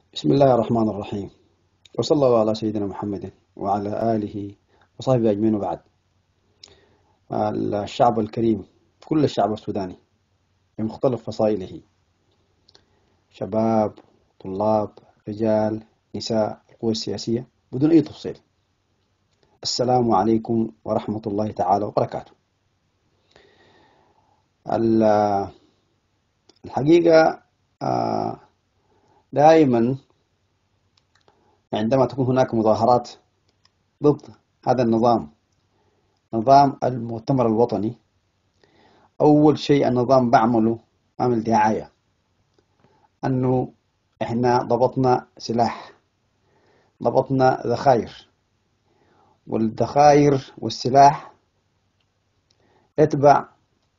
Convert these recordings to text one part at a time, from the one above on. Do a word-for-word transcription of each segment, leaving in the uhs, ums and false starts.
بسم الله الرحمن الرحيم. وصلى الله على سيدنا محمد وعلى آله وصحبه أجمعين. وبعد، الشعب الكريم، كل الشعب السوداني بمختلف فصائله، شباب، طلاب، رجال، نساء، القوى السياسية، بدون أي تفصيل، السلام عليكم ورحمة الله تعالى وبركاته. الحقيقة دائما عندما تكون هناك مظاهرات ضد هذا النظام، نظام المؤتمر الوطني، أول شيء النظام بعمله عمل دعاية أنه إحنا ضبطنا سلاح، ضبطنا ذخائر، والذخائر والسلاح يتبع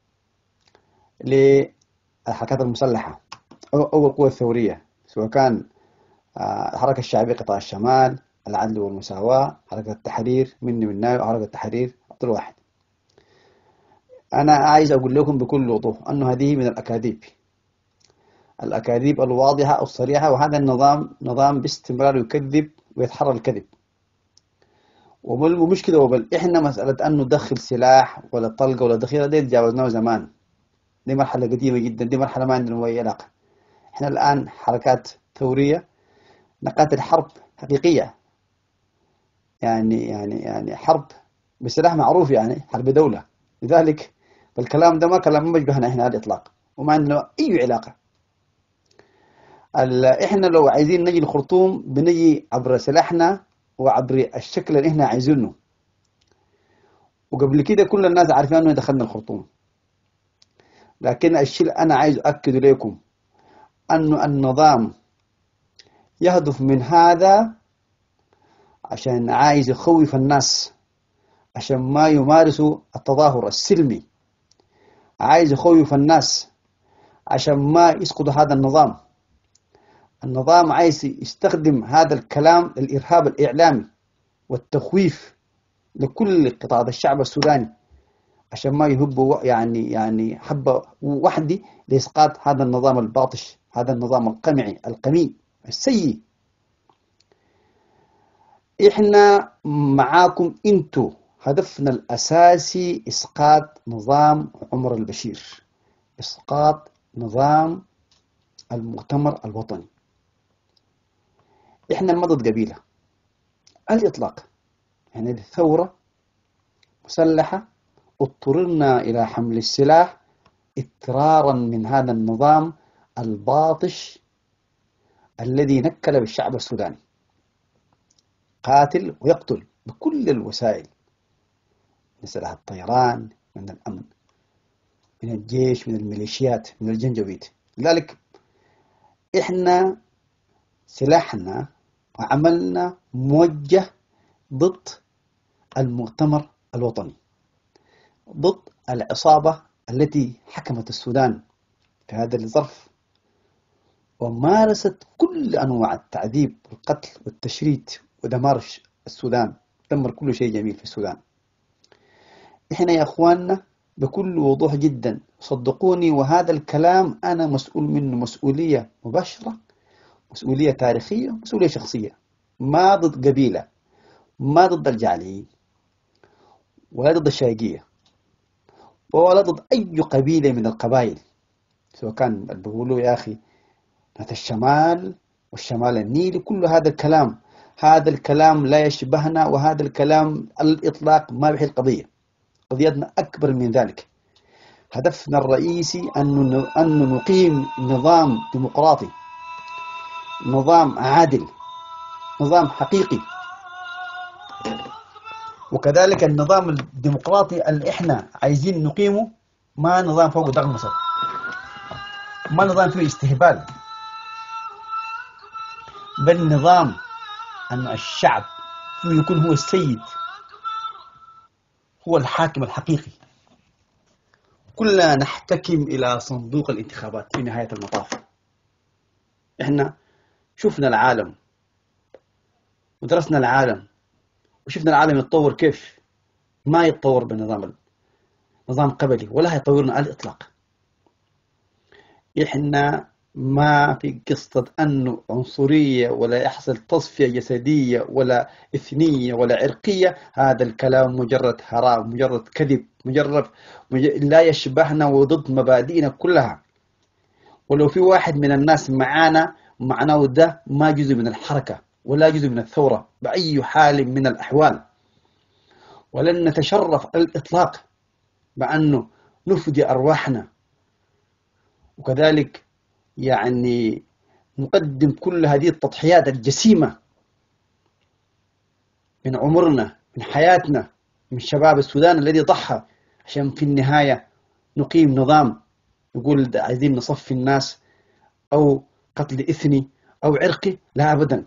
للحركات المسلحة أو القوى الثورية، سواء كان الحركة الشعبية قطاع الشمال، العدل والمساواة، حركة التحرير مني مناي، وحركة التحرير عبد الواحد. أنا عايز أقول لكم بكل وضوح أنه هذه من الأكاذيب، الأكاذيب الواضحة الصريحة، وهذا النظام نظام باستمرار يكذب ويتحرى الكذب. ومشكلة وبل إحنا مسألة أن ندخل سلاح ولا طلقة ولا ذخيرة دي تجاوزناه زمان، دي مرحلة قديمة جدا، دي مرحلة ما عندنا أي علاقة. إحنا الآن حركات ثورية نقاتل حرب حقيقية، يعني يعني يعني حرب بسلاح معروف، يعني حرب دولة. لذلك الكلام ده ما كلام ما يشبهنا إحنا على الإطلاق، وما عندنا أي علاقة. إحنا لو عايزين نجي الخرطوم بنجي عبر سلاحنا وعبر الشكل اللي إحنا عايزينه، وقبل كده كل الناس عارفين أنه دخلنا الخرطوم. لكن الشيء اللي أنا عايز أكد لكم أنه النظام يهدف من هذا عشان عايز يخوف الناس، عشان ما يمارسوا التظاهر السلمي، عايز يخوف الناس عشان ما يسقطوا هذا النظام. النظام عايز يستخدم هذا الكلام للإرهاب الإعلامي والتخويف لكل قطاع الشعب السوداني، عشان ما يهبوا يعني يعني حبة وحدي لإسقاط هذا النظام الباطش، هذا النظام القمعي القميء السيء. إحنا معاكم، إنتو هدفنا الأساسي إسقاط نظام عمر البشير، إسقاط نظام المؤتمر الوطني. إحنا ما ضد قبيلة على الإطلاق، يعني ثورة مسلحة اضطررنا إلى حمل السلاح اضطرارا من هذا النظام الباطش الذي نكل بالشعب السوداني، قاتل ويقتل بكل الوسائل، من سلاح الطيران، من الأمن، من الجيش، من الميليشيات، من الجنجويد. لذلك إحنا سلاحنا وعملنا موجه ضد المؤتمر الوطني، ضد العصابة التي حكمت السودان في هذا الظرف ومارست كل أنواع التعذيب والقتل والتشريد ودمار السودان، دمر كل شيء جميل في السودان. إحنا يا أخواننا بكل وضوح جدا، صدقوني، وهذا الكلام أنا مسؤول منه مسؤولية مباشرة، مسؤولية تاريخية، مسؤولية شخصية، ما ضد قبيلة، ما ضد الجعليين، ولا ضد الشايقية، ولا ضد أي قبيلة من القبائل، سواء كان بيقولوا يا أخي هذا الشمال والشمال النيلي، كل هذا الكلام، هذا الكلام لا يشبهنا، وهذا الكلام على الإطلاق ما بحي القضية. قضيتنا أكبر من ذلك. هدفنا الرئيسي أن نقيم نظام ديمقراطي، نظام عادل، نظام حقيقي. وكذلك النظام الديمقراطي اللي إحنا عايزين نقيمه ما نظام فوق دغمسة، ما نظام فيه استهبال، بل نظام أن الشعب فيه يكون هو السيد، هو الحاكم الحقيقي. كلنا نحتكم إلى صندوق الانتخابات في نهاية المطاف. إحنا شفنا العالم ودرسنا العالم وشفنا العالم يتطور كيف، ما يتطور بالنظام نظام قبلي، ولا يطورنا على الإطلاق. إحنا ما في قصة أنه عنصرية ولا يحصل تصفية جسدية ولا إثنية ولا عرقية. هذا الكلام مجرد هراء، مجرد كذب، مجرد مج... لا يشبهنا وضد مبادئنا كلها. ولو في واحد من الناس معانا، معناه ده ما جزء من الحركة ولا جزء من الثورة بأي حال من الأحوال. ولن نتشرف على الإطلاق بأنه نفدي أرواحنا، وكذلك يعني نقدم كل هذه التضحيات الجسيمة من عمرنا، من حياتنا، من شباب السودان الذي ضحى عشان في النهاية نقيم نظام يقول عايزين نصفي الناس أو قتل إثني أو عرقي. لا أبدا.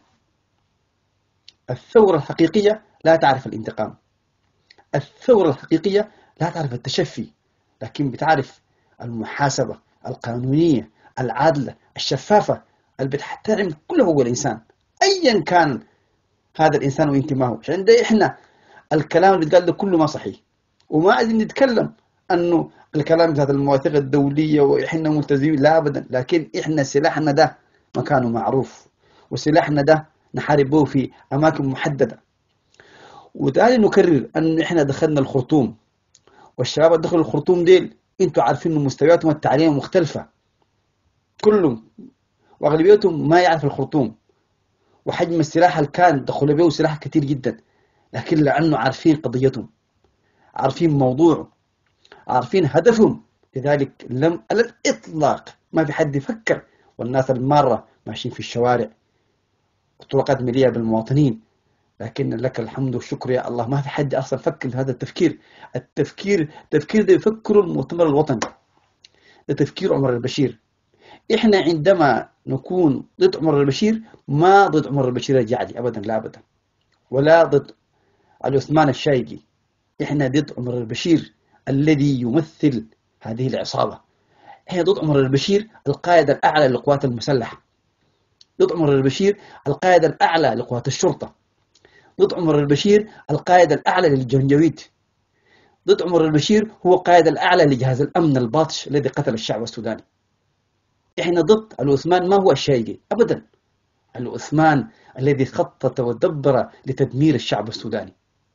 الثورة الحقيقية لا تعرف الانتقام، الثورة الحقيقية لا تعرف التشفي، لكن بتعرف المحاسبة القانونية العادلة الشفافة اللي بتحترم كل حقوق الإنسان أيا كان هذا الإنسان وانتمائه. عشان ده إحنا الكلام اللي قال ده كله ما صحيح، وما عايزين نتكلم أنه الكلام بتاعت المواثيق الدولية وإحنا ملتزمين، لا أبدا. لكن إحنا سلاحنا ده مكانه معروف، وسلاحنا ده نحاربه في أماكن محددة. وتالي نكرر أن إحنا دخلنا الخرطوم، والشباب اللي دخلوا الخرطوم ديل انتوا عارفين ان مستوياتهم التعليميه مختلفه كلهم، واغلبيتهم ما يعرف الخرطوم، وحجم السلاح اللي كان دخلوا به سلاح كثير جدا، لكن لانه عارفين قضيتهم، عارفين موضوع، عارفين هدفهم، لذلك لم على الاطلاق ما في حد يفكر. والناس الماره ماشيين في الشوارع، الطرقات مليئه بالمواطنين، لكن لك الحمد والشكر يا الله ما في حد اصلا فكر في هذا التفكير. التفكير تفكير ده يفكره المؤتمر الوطني، ده تفكير عمر البشير. احنا عندما نكون ضد عمر البشير ما ضد عمر البشير الجعدي ابدا، لا ابدا، ولا ضد العثمان الشايقي. احنا ضد عمر البشير الذي يمثل هذه العصابة. احنا ضد عمر البشير القائد الاعلى للقوات المسلحة، ضد عمر البشير القائد الاعلى لقوات الشرطة، ضد عمر البشير القائد الأعلى للجنجويد، ضد عمر البشير هو القائد الأعلى لجهاز الأمن الباطش الذي قتل الشعب السوداني. إحنا ضد العثمان ما هو الشايقي أبدا، العثمان الذي خطط ودبر لتدمير الشعب السوداني.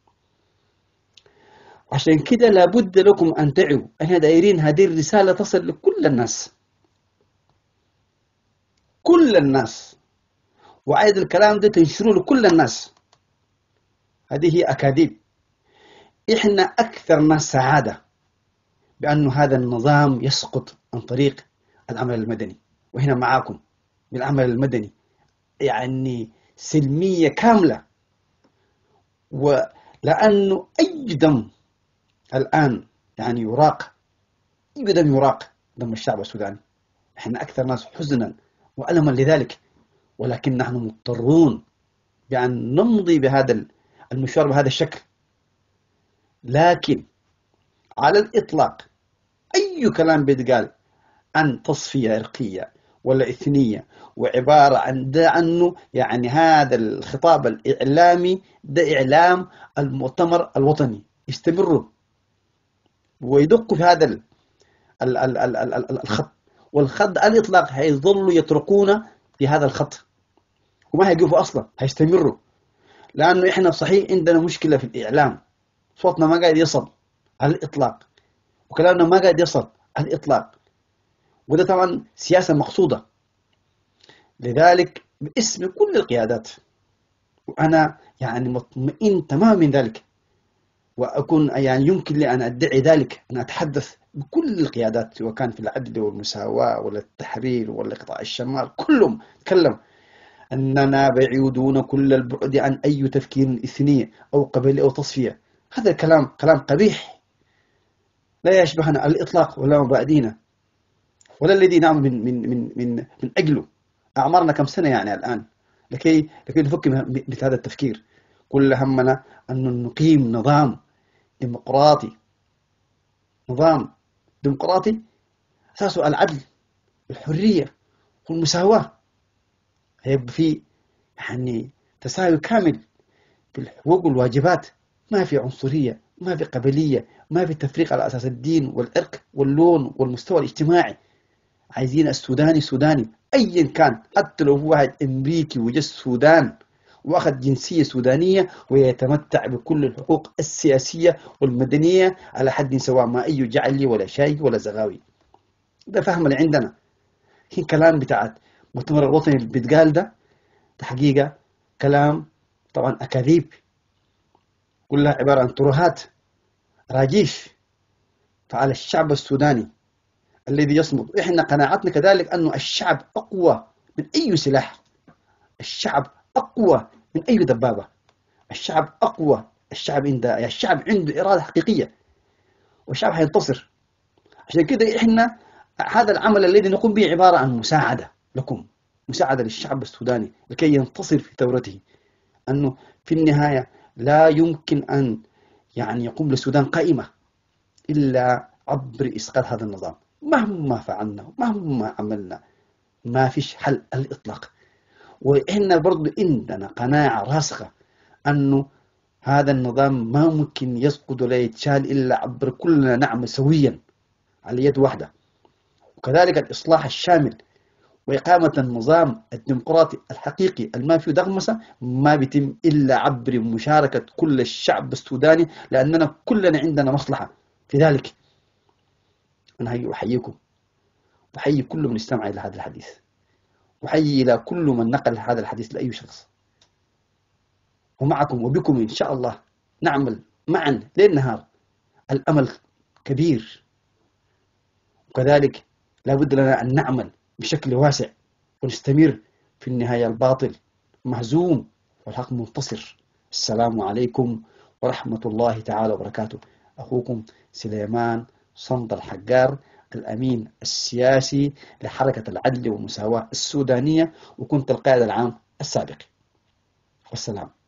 عشان كده لابد لكم أن تعوا، احنا دايرين هذه الرسالة تصل لكل الناس، كل الناس، وعايز الكلام ده تنشروه لكل الناس. هذه هي أكاذيب. إحنا أكثر ناس سعادة بأن هذا النظام يسقط عن طريق العمل المدني، وهنا معاكم بالعمل المدني يعني سلمية كاملة. ولأنه أي دم الآن يعني يراق، أي دم يراق دم الشعب السوداني. إحنا أكثر ناس حزنا وألما لذلك، ولكن نحن مضطرون بأن نمضي بهذا المشوار بهذا الشكل. لكن على الإطلاق أي كلام بيتقال عن تصفية عرقية ولا إثنية وعبارة عن ده عنه يعني هذا الخطاب الإعلامي ده إعلام المؤتمر الوطني، يستمروا ويدقوا في هذا ال ال ال ال ال ال الخط، والخط على الإطلاق هيظلوا يتركون في هذا الخط وما هيقفوا أصلا، هيستمروا. لأنه إحنا صحيح عندنا مشكلة في الإعلام، صوتنا ما قاعد يصل على الإطلاق، وكلامنا ما قاعد يصل على الإطلاق، وده طبعا سياسة مقصودة. لذلك باسم كل القيادات، وأنا يعني مطمئن تماما من ذلك، وأكون يعني يمكن لي أن أدعي ذلك، أن أتحدث بكل القيادات سواء كان في العدل والمساواة ولا التحرير ولا قطاع الشمال، كلهم تكلم أننا بعيدون كل البعد عن أي تفكير إثني أو قبلي أو تصفية. هذا الكلام كلام قبيح لا يشبهنا على الإطلاق ولا مبادئنا ولا الذي نعمل من من من من من أجله. أعمارنا كم سنة يعني الآن لكي لكي نفكر مثل هذا التفكير. كل همنا أن نقيم نظام ديمقراطي، نظام ديمقراطي أساسه العدل والحرية والمساواة، هيبقى في يعني تساوي كامل في الحقوق والواجبات، ما في عنصرية، ما في قبلية، ما في تفريق على أساس الدين والعرق واللون والمستوى الاجتماعي. عايزين السوداني سوداني، أيا كان، حتى لو هو واحد أمريكي وجا السودان وأخذ جنسية سودانية ويتمتع بكل الحقوق السياسية والمدنية على حد سواء، ما أي جعلي ولا شاي ولا زغاوي. ده فهم اللي عندنا. هي كلام بتاعت المؤتمر الوطني اللي بيتقال ده، ده حقيقة كلام طبعا أكاذيب، كلها عبارة عن ترهات راجيش. فعلى الشعب السوداني الذي يصمد، إحنا قناعتنا كذلك أنه الشعب أقوى من أي سلاح، الشعب أقوى من أي دبابة، الشعب أقوى، الشعب عنده الشعب عنده إرادة حقيقية، والشعب حينتصر. عشان كده إحنا هذا العمل الذي نقوم به عبارة عن مساعدة لكم، مساعدة للشعب السوداني لكي ينتصر في ثورته. أنه في النهاية لا يمكن أن يعني يقوم للسودان قائمة إلا عبر إسقاط هذا النظام. مهما فعلنا مهما عملنا ما فيش حل الإطلاق. وإحنا برضو عندنا قناعة راسخة أنه هذا النظام ما ممكن يسقط ولا يتشال إلا عبر كلنا نعمل سويا على يد واحدة. وكذلك الإصلاح الشامل وإقامة النظام الديمقراطي الحقيقي الما فيه دغمسة ما بيتم إلا عبر مشاركة كل الشعب السوداني، لأننا كلنا عندنا مصلحة في ذلك. أنا أحييكم، وأحيي كل من استمع إلى هذا الحديث، وأحيي إلى كل من نقل هذا الحديث لأي شخص. ومعكم وبكم إن شاء الله نعمل معا ليل نهار. الأمل كبير، وكذلك لا بد لنا أن نعمل بشكل واسع ونستمر. في النهاية الباطل مهزوم والحق منتصر. السلام عليكم ورحمة الله تعالى وبركاته. أخوكم سليمان صند الحجار، الأمين السياسي لحركة العدل والمساواة السودانية، وكنت القائد العام السابق. والسلام.